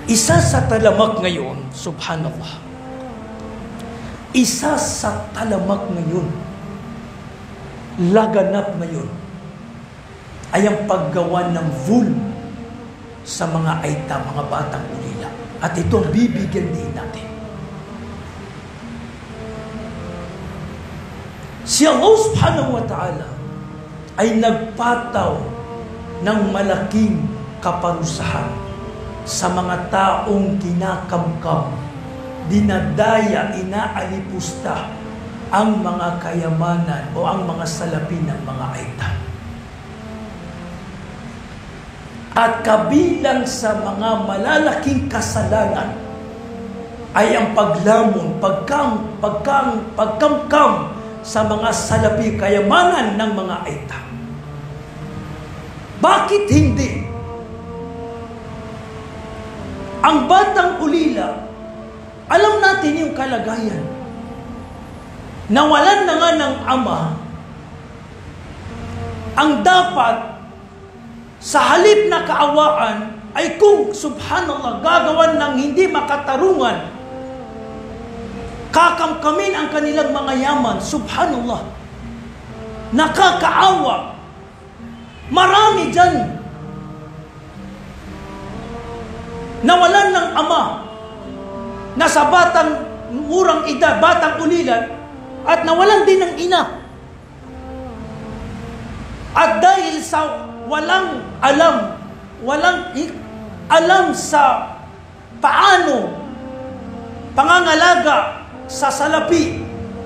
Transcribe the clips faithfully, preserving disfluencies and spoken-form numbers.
Isa sa talamak ngayon, subhanallah, isa sa talamak ngayon, laganap ngayon, ay ang paggawa ng vul sa mga aita, mga batang ulila. At ito ang bibigyan din natin. Si Allah subhanahu wa ta'ala ay nagpataw ng malaking kaparusahan sa mga taong kinakamkam, dinadaya, inaalipusta ang mga kayamanan o ang mga salapi ng mga aita. At kabilang sa mga malalaking kasalanan ay ang paglamon, pagkang, pagkang, pagkamkam sa mga salapi, kayamanan ng mga aita. Bakit hindi? Ang batang ulila, alam natin yung kalagayan. Nawalan na nga ng ama, ang dapat sa halip na kaawaan ay kung subhanallah gagawan ng hindi makatarungan, kakamkamin ang kanilang mga yaman, subhanallah, nakakaawa. Marami dyan nawalan ng ama na sa batang murang edad, batang ulilan, at nawalan din ng ina. At dahil sa walang alam, walang alam sa paano pangangalaga sa salapi,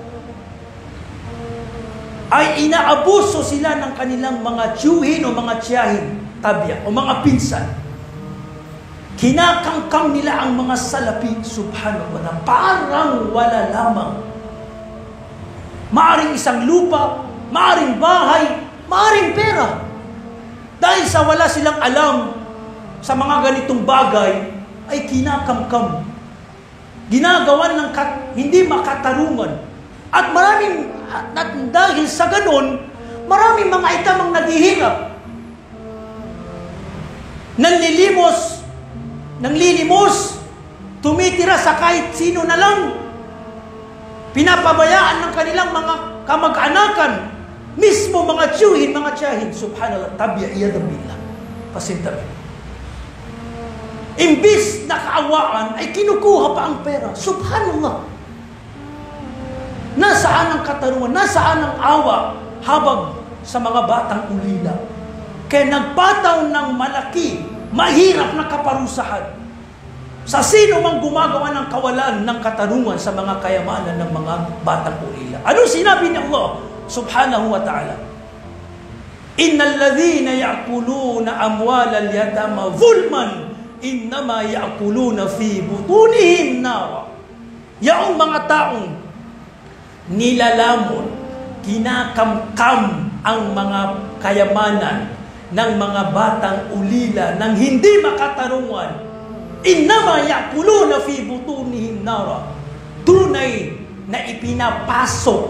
ay inaabuso sila ng kanilang mga tiyuhin o mga tiyahin, tabya, o mga pinsan. Kinakangkang nila ang mga salapi, subhanallah, na parang wala lamang. Maaring isang lupa, maaring bahay, maaring pera. Dahil sa wala silang alam sa mga ganitong bagay, ay kinakangkam. Ginagawan ng kat, hindi makatarungan. At maraming, at dahil sa ganon, maraming mga itamang naghihirap. Nanlilimos, nanglilimos, tumitira sa kahit sino na lang. Pinapabayaan ng kanilang mga kamag-anakan, mismo mga tiyuhin, mga tiyahin, subhanallah, tabya iyadabillah, pasintabi. Imbis na kaawaan, ay kinukuha pa ang pera, subhanallah. Nasaan ang katarungan? Nasaan ang awa habang sa mga batang ulila? Kaya nagpataw ng malaki, mahirap na kaparusahan sa sino mang gumagawa ng kawalan ng katarungan sa mga kayamanan ng mga batang ulila. Ano sinabi ni Allah subhanahu wa ta'ala? Innal ladhina ya'kuluna amwalal yatama zulman innama ya'kuluna fi butunihim nara. Yaong mga taong nilalamon, kinakamkam ang mga kayamanan ng mga batang ulila ng hindi makatarungan, innama ya'kuluna fi butunihim nara. Tunay na ipinapasok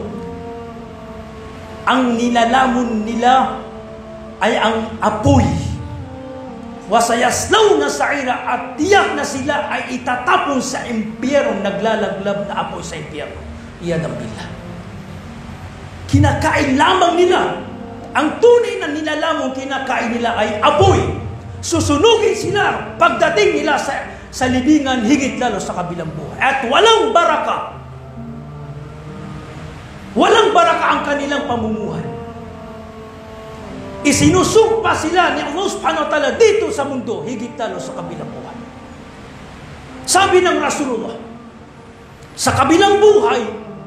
ang nilalamon nila ay ang apoy. Wasayaslaw na sa'ira, at tiyak na sila ay itatapon sa impyerno, naglalaglab na apoy sa impyerno. Iyan ang bila. Kinakain lamang nila. Ang tunay na nilalamang kinakain nila ay apoy. Susunugin sila pagdating nila sa, sa libingan, higit lalo sa kabilang buhay. At walang baraka. Walang baraka ang kanilang pamumuhay. Isinusumpa sila ni Allah subhanahu wa ta'ala dito sa mundo, higit lalo sa kabilang buhay. Sabi ng Rasulullah, sa kabilang buhay,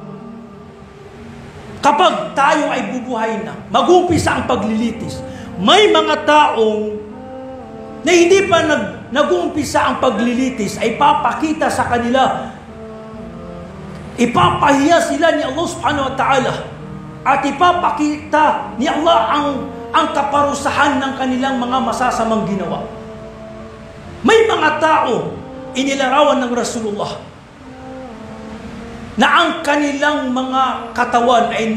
kapag tayo ay bubuhay na, mag-umpisa ang paglilitis, may mga taong na hindi pa nag, nag-uumpisa ang paglilitis, ay papakita sa kanila, ipapahiya sila ni Allah subhanahu wa ta'ala, at ipapakita ni Allah ang, ang kaparusahan ng kanilang mga masasamang ginawa. May mga tao, inilarawan ng Rasulullah, na ang kanilang mga katawan ay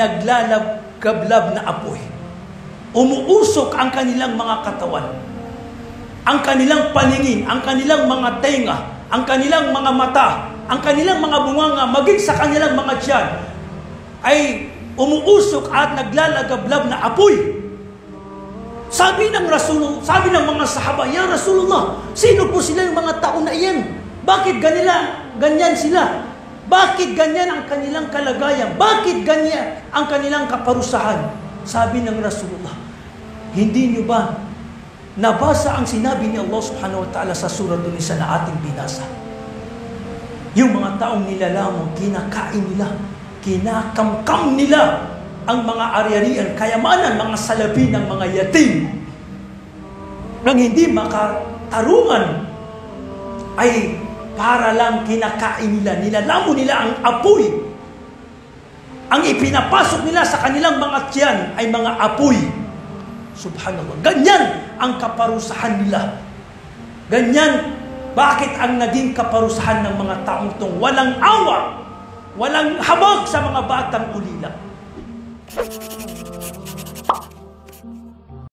naglalagablab na apoy. Umuusok ang kanilang mga katawan. ang kanilang paningin, ang kanilang mga tenga, ang kanilang mga mata, ang kanilang mga bunganga, maging sa kanilang mga tiyan, ay umuusok at naglalagablab na apoy. Sabi ng Rasul, sabi ng mga sahaba, "Ya Rasulullah, sino po sila yung mga tao na iyan? Bakit ganila, ganyan sila? Bakit ganyan ang kanilang kalagayan? Bakit ganyan ang kanilang kaparusahan?" Sabi ng Rasulullah, "Hindi niyo ba nabasa ang sinabi ni Allah subhanahu wa ta'ala sa surah An-Nisa na ating binasa? Yung mga taong nilalamang, kinakain nila, kinakamkam nila ang mga ari-arian, kayamanan, mga salapi ng mga yatim, nang hindi makatarungan, ay para lang kinakain nila, nilalamo nila ang apoy. Ang ipinapasok nila sa kanilang mga tiyan ay mga apoy." Subhanallah. Ganyan ang kaparusahan nila. Ganyan, bakit ang naging kaparusahan ng mga taong itong walang awa, walang habag sa mga batang ulila.